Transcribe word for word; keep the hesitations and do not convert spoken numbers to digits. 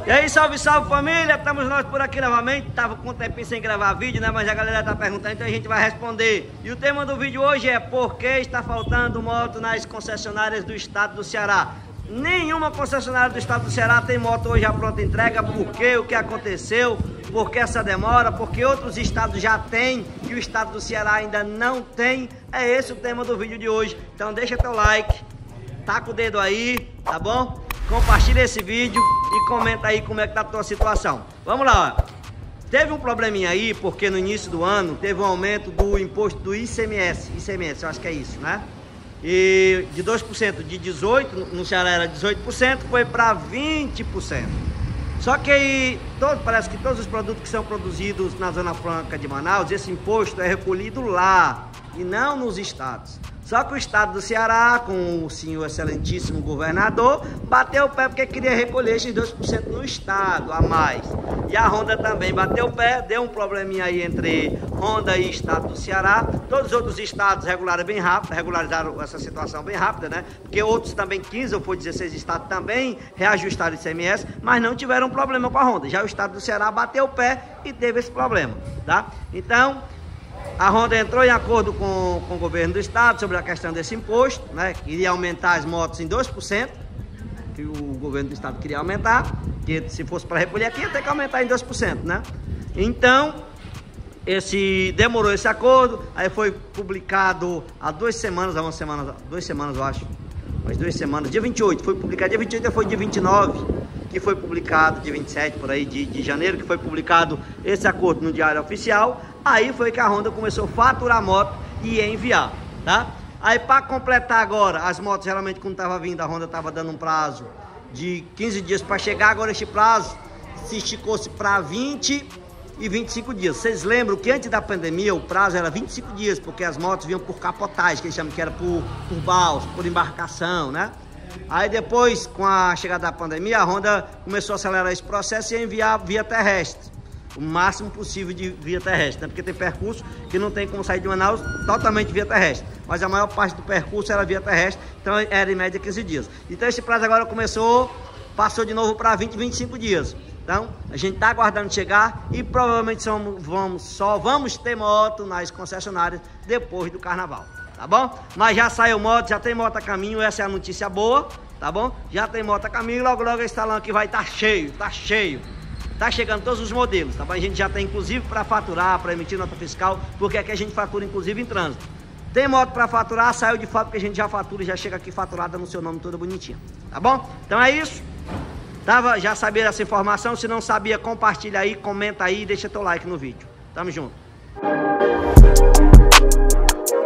E aí, salve, salve família, estamos nós por aqui novamente. Tava com um tempinho sem gravar vídeo, né, mas a galera tá perguntando, então a gente vai responder. E o tema do vídeo hoje é: por que está faltando moto nas concessionárias do estado do Ceará? Nenhuma concessionária do estado do Ceará tem moto hoje à pronta entrega. Por quê? O que aconteceu? Por que essa demora? Porque outros estados já têm e o estado do Ceará ainda não tem. É esse o tema do vídeo de hoje. Então deixa teu like, taca o dedo aí, tá bom? Compartilha esse vídeo e comenta aí como é que tá a tua situação. Vamos lá, ó. Teve um probleminha aí, porque no início do ano teve um aumento do imposto do I C M S. I C M S, eu acho que é isso, né? E de dois por cento, de dezoito por cento, no Ceará era dezoito por cento, foi para vinte por cento. Só que aí, todo, parece que todos os produtos que são produzidos na Zona Franca de Manaus, esse imposto é recolhido lá e não nos estados. Só que o estado do Ceará, com o senhor excelentíssimo governador, bateu o pé porque queria recolher esses dois por cento no estado a mais. E a Honda também bateu o pé, deu um probleminha aí entre Honda e estado do Ceará. Todos os outros estados regularam bem rápido, regularizaram essa situação bem rápida, né? Porque outros também, quinze ou foi dezesseis estados também reajustaram o I C M S, mas não tiveram problema com a Honda. Já o estado do Ceará bateu o pé e teve esse problema, tá? Então, a Honda entrou em acordo com, com o governo do estado sobre a questão desse imposto, né? Queria aumentar as motos em dois por cento, que o governo do estado queria aumentar, que se fosse para recolher aqui ia ter que aumentar em dois por cento, né? Então, esse, demorou esse acordo, aí foi publicado há duas semanas, há uma semana, duas semanas eu acho, umas duas semanas, dia vinte e oito, foi publicado, dia vinte e oito foi dia vinte e nove, que foi publicado, dia vinte e sete por aí de, de janeiro, que foi publicado esse acordo no Diário Oficial. Aí foi que a Honda começou a faturar a moto e enviar, tá? Aí para completar agora, as motos geralmente quando tava vindo, a Honda tava dando um prazo de quinze dias para chegar, agora este prazo se esticou-se para vinte e vinte e cinco dias. Vocês lembram que antes da pandemia o prazo era vinte e cinco dias, porque as motos vinham por capotagem, que eles chamam que era por, por balsa, por embarcação, né? Aí depois, com a chegada da pandemia, a Honda começou a acelerar esse processo e enviar via terrestre, o máximo possível de via terrestre, né? Porque tem percurso que não tem como sair de Manaus totalmente via terrestre, mas a maior parte do percurso era via terrestre, então era em média quinze dias. Então esse prazo agora começou, passou de novo para vinte, vinte e cinco dias. Então a gente está aguardando chegar e provavelmente somos, vamos, só vamos ter moto nas concessionárias depois do carnaval, tá bom? Mas já saiu moto, já tem moto a caminho, essa é a notícia boa, tá bom? Já tem moto a caminho, logo logo esse salão aqui vai estar cheio, tá cheio. Tá chegando todos os modelos, tá bom? A gente já tem inclusive para faturar, para emitir nota fiscal, porque aqui a gente fatura inclusive em trânsito. Tem moto para faturar, saiu de fábrica, a gente já fatura e já chega aqui faturada no seu nome toda bonitinha, tá bom? Então é isso. Tava, já sabia essa informação, se não sabia, compartilha aí, comenta aí e deixa teu like no vídeo. Tamo junto.